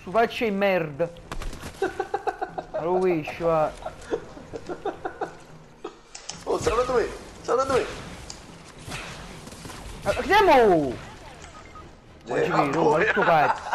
Su faccia in merda. Lo wish, va. Oh, sta andando me! Sta andando me! Andiamo! Ma ci vedo, ma tutto cazzo.